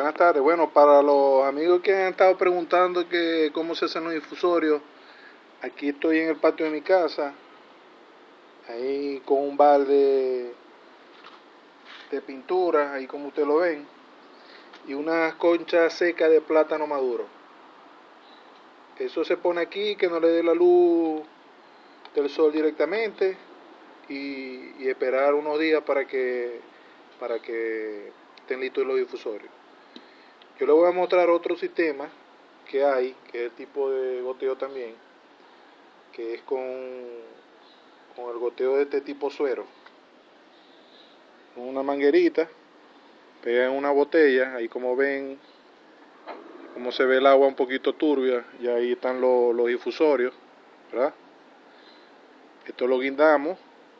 Buenas tardes. Bueno, para los amigos que han estado preguntando que cómo se hacen los infusorios, aquí estoy en el patio de mi casa, ahí con un balde de pintura, ahí como ustedes lo ven, y unas conchas secas de plátano maduro. Eso se pone aquí, que no le dé la luz del sol directamente, y esperar unos días para que estén listos los infusorios. Yo les voy a mostrar otro sistema que hay, que es el tipo de goteo también, que es con el goteo de este tipo suero. Una manguerita, pega en una botella, ahí como ven, como se ve el agua un poquito turbia, y ahí están los infusorios, ¿verdad? Esto lo guindamos,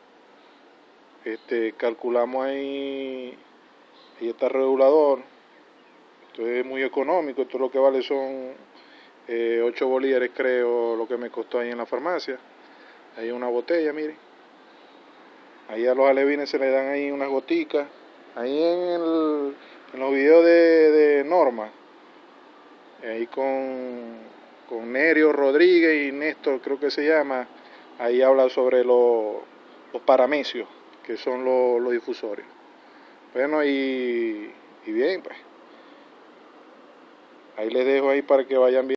calculamos ahí está el regulador, esto es muy económico, esto lo que vale son 8 bolívares creo lo que me costó ahí en la farmacia. Ahí una botella, miren. Ahí a los alevines se le dan ahí unas goticas. Ahí en los videos de Norma, ahí con Nerio Rodríguez y Néstor, creo que se llama, ahí habla sobre los paramecios, que son los difusorios. Bueno, y bien, pues. Ahí les dejo ahí para que vayan viendo.